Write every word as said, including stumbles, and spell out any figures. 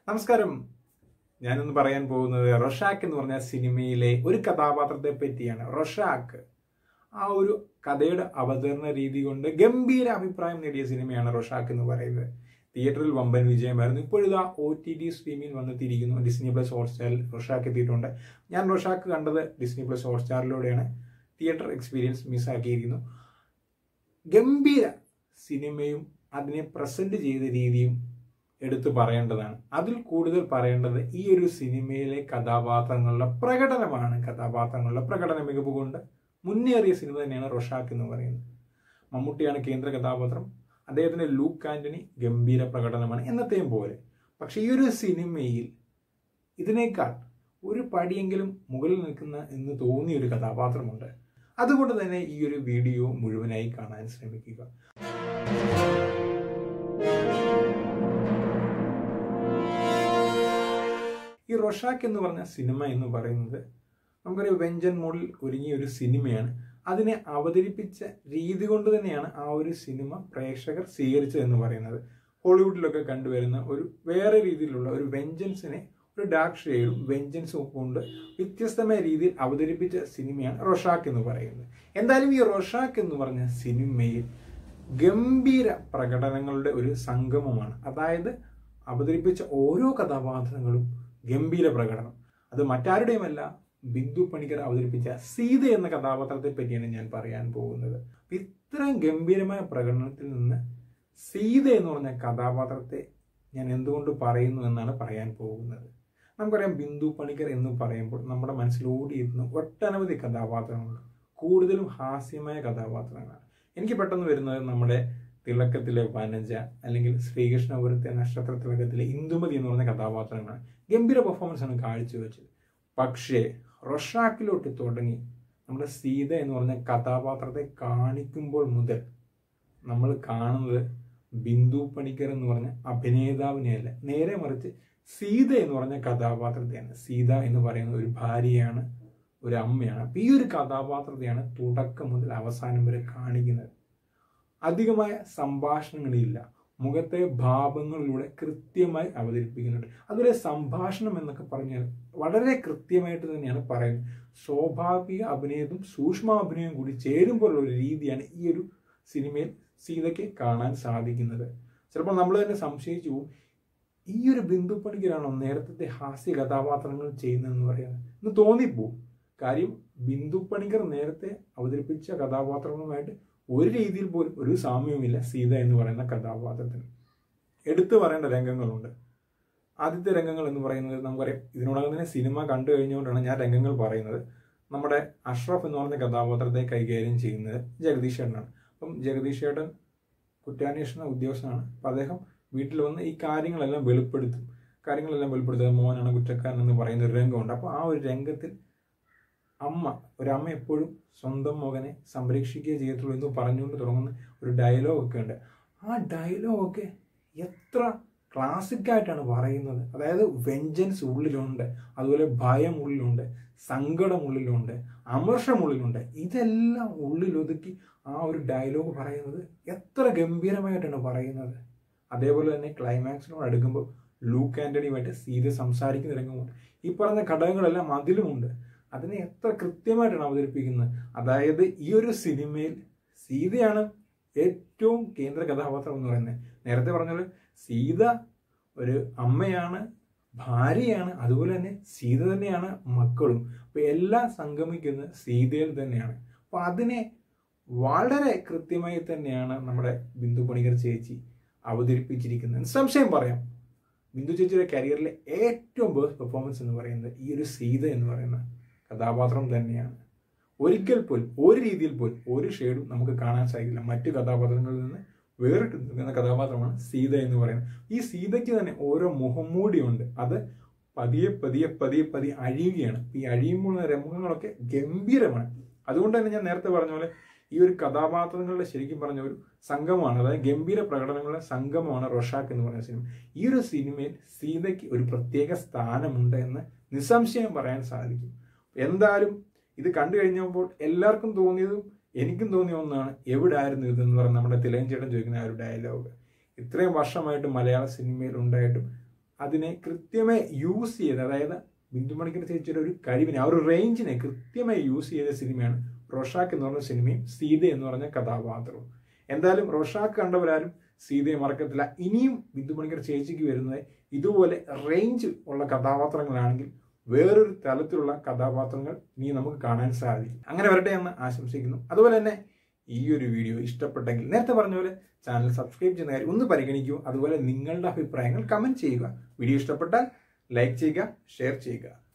നമസ്കാരം. ഞാനൊന്ന് പറയാൻ പോകുന്നത് റോഷാക്ക് എന്ന് പറഞ്ഞ സിനിമയിലെ ഒരു കഥാപാത്രത്തെ പറ്റിയാണ്. റോഷാക്ക് ആ ഒരു കഥയുടെ അവതരണ രീതി കൊണ്ട് ഗംഭീര അഭിപ്രായം നേടിയ സിനിമയാണ് റോഷാക്ക് എന്ന് പറയുന്നത്. തിയേറ്ററിൽ വമ്പൻ വിജയമായിരുന്നു. ഇപ്പോഴിതാ ഒ ടി ടി സ്ട്രീമിൽ വന്നെത്തിയിരിക്കുന്നു. ഡിസ്നി പ്ലസ് ഹോട്ട്സ്റ്റാറിൽ റോഷാക്ക് എത്തിയിട്ടുണ്ട്. ഞാൻ റോഷാക്ക് കണ്ടത് ഡിസ്നി പ്ലസ് ഹോട്ട്സ്റ്റാറിലൂടെയാണ്. തിയേറ്റർ എക്സ്പീരിയൻസ് മിസ്സാക്കിയിരിക്കുന്നു. ഗംഭീര സിനിമയും അതിനെ പ്രസന്റ് ചെയ്ത രീതിയും എടുത്തു പറയേണ്ടതാണ്. അതിൽ കൂടുതൽ പറയേണ്ടത് ഈ ഒരു സിനിമയിലെ കഥാപാത്രങ്ങളുടെ പ്രകടനമാണ്. കഥാപാത്രങ്ങളുടെ പ്രകടന മികവ് കൊണ്ട് മുന്നേറിയ സിനിമ തന്നെയാണ് റോഷാക്ക് എന്ന് പറയുന്നത്. മമ്മൂട്ടിയാണ് കേന്ദ്ര കഥാപാത്രം. അദ്ദേഹത്തിന്റെ ലൂക്ക് ആന്റണി ഗംഭീര പ്രകടനമാണ് എന്നത്തെയും പോലെ. പക്ഷെ ഈ ഒരു സിനിമയിൽ ഇതിനേക്കാൾ ഒരു പടിയെങ്കിലും മുകളിൽ നിൽക്കുന്ന എന്ന് തോന്നിയ ഒരു കഥാപാത്രമുണ്ട്. അതുകൊണ്ട് തന്നെ ഈ ഒരു വീഡിയോ മുഴുവനായി കാണാൻ ശ്രമിക്കുക. ഈ റോഷാക്ക് എന്ന് പറഞ്ഞ സിനിമ എന്ന് പറയുന്നത് നമുക്കൊരു വെഞ്ചൻ മോഡിൽ ഒരുങ്ങിയ ഒരു സിനിമയാണ്. അതിനെ അവതരിപ്പിച്ച രീതി കൊണ്ട് തന്നെയാണ് ആ ഒരു സിനിമ പ്രേക്ഷകർ സ്വീകരിച്ചത് എന്ന് പറയുന്നത്. ഹോളിവുഡിലൊക്കെ കണ്ടുവരുന്ന ഒരു വേറെ രീതിയിലുള്ള ഒരു വെഞ്ചൻസിനെ ഒരു ഡാർക്ക് ഷെയ്ഡും വെഞ്ചൻസും കൊണ്ട് വ്യത്യസ്തമായ രീതിയിൽ അവതരിപ്പിച്ച സിനിമയാണ് റോഷാക്ക് എന്ന് പറയുന്നത്. എന്തായാലും ഈ റോഷാക്ക് എന്ന് പറഞ്ഞ സിനിമയിൽ ഗംഭീര പ്രകടനങ്ങളുടെ ഒരു സംഗമമാണ്. അതായത് അവതരിപ്പിച്ച ഓരോ കഥാപാത്രങ്ങളും ഗംഭീര പ്രകടനം. അത് മറ്റാരുടെയുമല്ല, ബിന്ദു പണിക്കർ അവതരിപ്പിച്ച സീത എന്ന കഥാപാത്രത്തെ പറ്റിയാണ് ഞാൻ പറയാൻ പോകുന്നത്. ഇത്രയും ഗംഭീരമായ പ്രകടനത്തിൽ നിന്ന് സീത എന്ന് പറഞ്ഞ കഥാപാത്രത്തെ ഞാൻ എന്തുകൊണ്ട് പറയുന്നു എന്നാണ് പറയാൻ പോകുന്നത്. നമുക്കറിയാം, ബിന്ദു പണിക്കർ എന്ന് പറയുമ്പോൾ നമ്മുടെ മനസ്സിൽ ഓടിയിരുന്ന ഒട്ടനവധി കഥാപാത്രങ്ങളുണ്ട്. കൂടുതലും ഹാസ്യമായ കഥാപാത്രങ്ങളാണ്. എനിക്ക് പെട്ടെന്ന് വരുന്നത് നമ്മുടെ തിളക്കത്തിലെ വനജ, അല്ലെങ്കിൽ ശ്രീകൃഷ്ണപുരത്തെ നക്ഷത്ര തിളക്കത്തിലെ ഇന്ദുമതി എന്ന് പറഞ്ഞ കഥാപാത്രങ്ങളാണ്. ഗംഭീര പെർഫോമൻസ് ആണ് കാഴ്ചവെച്ചത്. പക്ഷേ റോഷാക്കിലോട്ട് തുടങ്ങി നമ്മുടെ സീത എന്ന് പറഞ്ഞ കഥാപാത്രത്തെ കാണിക്കുമ്പോൾ മുതൽ നമ്മൾ കാണുന്നത് ബിന്ദു പണിക്കർ എന്ന് പറഞ്ഞ അഭിനേതാവിനെയല്ല, നേരെ മറിച്ച് സീത എന്ന് പറഞ്ഞ കഥാപാത്രത്തെയാണ്. സീത എന്ന് പറയുന്ന ഒരു ഭാര്യയാണ്, ഒരു അമ്മയാണ്. അപ്പം ഈ ഒരു കഥാപാത്രത്തെയാണ് തുടക്കം മുതൽ അവസാനം വരെ കാണിക്കുന്നത്. അധികമായ സംഭാഷണങ്ങളില്ല, മുഖത്തെ ഭാവങ്ങളിലൂടെ കൃത്യമായി അവതരിപ്പിക്കുന്നുണ്ട്. അതുപോലെ സംഭാഷണം എന്നൊക്കെ പറഞ്ഞാൽ വളരെ കൃത്യമായിട്ട് തന്നെയാണ് പറയുന്നത്. സ്വാഭാവിക അഭിനയവും സൂക്ഷ്മാഭിനയവും കൂടി ചേരുമ്പോഴുള്ള ഒരു രീതിയാണ് ഈ ഒരു സിനിമയിൽ സീതയ്ക്ക് കാണാൻ സാധിക്കുന്നത്. ചിലപ്പോൾ നമ്മൾ തന്നെ സംശയിച്ചു പോകും, ഈ ഒരു ബിന്ദു പണിക്കരാണോ നേരത്തെ ഹാസ്യ കഥാപാത്രങ്ങൾ ചെയ്യുന്നതെന്ന് പറയാൻ എന്ന് തോന്നിപ്പോവും. കാര്യം ബിന്ദു പണിക്കർ നേരത്തെ അവതരിപ്പിച്ച കഥാപാത്രങ്ങളുമായിട്ട് ഒരു രീതിയിൽ പോലും ഒരു സാമ്യവുമില്ല സീത എന്ന് പറയുന്ന കഥാപാത്രത്തിന്. എടുത്തു പറയേണ്ട രംഗങ്ങളുണ്ട്. ആദ്യത്തെ രംഗങ്ങൾ എന്ന് പറയുന്നത് നമുക്കറിയാം, ഇതിനോടകം തന്നെ സിനിമ കണ്ടു കഴിഞ്ഞുകൊണ്ടാണ് ഞാൻ രംഗങ്ങൾ പറയുന്നത്. നമ്മുടെ അഷ്റഫ് എന്ന് പറഞ്ഞ കഥാപാത്രത്തെ കൈകാര്യം ചെയ്യുന്നത് ജഗദീഷ് ചേട്ടനാണ്. അപ്പം ജഗദീഷ് ചേട്ടൻ കുറ്റാന്വേഷണ ഉദ്യോഗസ്ഥനാണ്. അപ്പം അദ്ദേഹം വീട്ടിൽ വന്ന് ഈ കാര്യങ്ങളെല്ലാം വെളിപ്പെടുത്തും. കാര്യങ്ങളെല്ലാം വെളിപ്പെടുത്തുക മോനാണ് കുറ്റക്കാരൻ എന്ന് പറയുന്ന ഒരു രംഗമുണ്ട്. അപ്പോൾ ആ ഒരു രംഗത്തിൽ അമ്മ ഒരമ്മ എപ്പോഴും സ്വന്തം മകനെ സംരക്ഷിക്കുകയെ ചെയ്യത്തുള്ളൂ എന്ന് പറഞ്ഞുകൊണ്ട് തുടങ്ങുന്ന ഒരു ഡയലോഗൊക്കെ ഉണ്ട്. ആ ഡയലോഗൊക്കെ എത്ര ക്ലാസിക്കായിട്ടാണ് പറയുന്നത്. അതായത് വെഞ്ചൻസ് ഉള്ളിലുണ്ട്, അതുപോലെ ഭയം ഉള്ളിലുണ്ട്, സങ്കടം ഉള്ളിലുണ്ട്, അമർഷം ഉള്ളിലുണ്ട്. ഇതെല്ലാം ഉള്ളിലൊതുക്കി ആ ഒരു ഡയലോഗ് പറയുന്നത് എത്ര ഗംഭീരമായിട്ടാണ് പറയുന്നത്. അതേപോലെ തന്നെ ക്ലൈമാക്സിനോട് അടുക്കുമ്പോൾ ലൂക്ക് ആന്റണിയുമായിട്ട് സീത സംസാരിക്കുന്ന രംഗമുണ്ട്. ഈ പറഞ്ഞ ഘടകങ്ങളെല്ലാം അതിലുമുണ്ട്. അതിനെ എത്ര കൃത്യമായിട്ടാണ് അവതരിപ്പിക്കുന്നത്. അതായത് ഈ ഒരു സിനിമയിൽ സീതയാണ് ഏറ്റവും കേന്ദ്ര കഥാപാത്രം എന്ന് പറയുന്നത്. നേരത്തെ പറഞ്ഞാൽ സീത ഒരു അമ്മയാണ്, ഭാര്യയാണ്, അതുപോലെ തന്നെ സീത തന്നെയാണ് മക്കളും. അപ്പൊ എല്ലാം സംഗമിക്കുന്നത് സീതയിൽ തന്നെയാണ്. അപ്പൊ അതിനെ വളരെ കൃത്യമായി തന്നെയാണ് നമ്മുടെ ബിന്ദു പണിക്കർ ചേച്ചി അവതരിപ്പിച്ചിരിക്കുന്നത്. സംശയം പറയാം, ബിന്ദു ചേച്ചിയുടെ കരിയറിലെ ഏറ്റവും ബെസ്റ്റ് പെർഫോമൻസ് എന്ന് പറയുന്നത് ഈ ഒരു സീത എന്ന് പറയുന്ന കഥാപാത്രം തന്നെയാണ്. ഒരിക്കൽ പോലും ഒരു രീതിയിൽ പോലും ഒരു ഷെയ്ഡും നമുക്ക് കാണാൻ സാധിക്കില്ല. മറ്റു കഥാപാത്രങ്ങളിൽ നിന്ന് വേറിട്ട് നിൽക്കുന്ന കഥാപാത്രമാണ് സീത എന്ന് പറയുന്നത്. ഈ സീതയ്ക്ക് തന്നെ ഓരോ മുഖംമൂടിയുണ്ട്. അത് പതിയെ പതിയെ പതിയെ പതിയെ അഴിയുകയാണ്. ഈ അഴിയുമ്പോൾ രംഗങ്ങളൊക്കെ ഗംഭീരമാണ്. അതുകൊണ്ട് തന്നെ ഞാൻ നേരത്തെ പറഞ്ഞ പോലെ ഈ ഒരു കഥാപാത്രങ്ങളുടെ ശരിക്കും പറഞ്ഞ ഒരു സംഗമമാണ്. അതായത് ഗംഭീര പ്രകടനങ്ങളുടെ സംഗമമാണ് റോഷാക്ക് എന്ന് പറയുന്ന സിനിമ. ഈ ഒരു സിനിമയിൽ സീതയ്ക്ക് ഒരു പ്രത്യേക സ്ഥാനമുണ്ട് എന്ന് നിസ്സംശയം പറയാൻ സാധിക്കും. എന്തായാലും ഇത് കണ്ടു കഴിഞ്ഞപ്പോൾ എല്ലാവർക്കും തോന്നിയതും എനിക്കും തോന്നിയ ഒന്നാണ്, എവിടെ ആയിരുന്നു ഇതെന്ന് പറഞ്ഞ് നമ്മുടെ തിലകൻ ചേട്ടൻ ചോദിക്കുന്ന ആ ഒരു ഡയലോഗ്. ഇത്രയും വർഷമായിട്ട് മലയാള സിനിമയിൽ ഉണ്ടായിട്ടും അതിനെ കൃത്യമായി യൂസ് ചെയ്ത്, അതായത് ബിന്ദു മണിക്കർ ചേച്ചിയുടെ ഒരു കഴിവിനെ, ആ ഒരു റേഞ്ചിനെ കൃത്യമായി യൂസ് ചെയ്ത സിനിമയാണ് റോഷാക്ക് എന്ന് പറഞ്ഞ സിനിമയും സീത എന്ന് പറഞ്ഞ കഥാപാത്രവും. എന്തായാലും റോഷാക്ക് കണ്ടവരാരും സീതയെ മറക്കത്തില്ല. ഇനിയും ബിന്ദു മണിക്കർ ചേച്ചിക്ക് വരുന്നത് ഇതുപോലെ റേഞ്ച് ഉള്ള കഥാപാത്രങ്ങളാണെങ്കിൽ വേറൊരു തലത്തിലുള്ള കഥാപാത്രങ്ങൾ ഇനി നമുക്ക് കാണാൻ സാധിക്കും. അങ്ങനെ വരട്ടെ എന്ന് ആശംസിക്കുന്നു. അതുപോലെ തന്നെ ഈ ഒരു വീഡിയോ ഇഷ്ടപ്പെട്ടെങ്കിൽ നേരത്തെ പറഞ്ഞ പോലെ ചാനൽ സബ്സ്ക്രൈബ് ചെയ്യുന്ന കാര്യം ഒന്ന് പരിഗണിക്കൂ. അതുപോലെ നിങ്ങളുടെ അഭിപ്രായങ്ങൾ കമന്റ് ചെയ്യുക. വീഡിയോ ഇഷ്ടപ്പെട്ടാൽ ലൈക്ക് ചെയ്യുക, ഷെയർ ചെയ്യുക.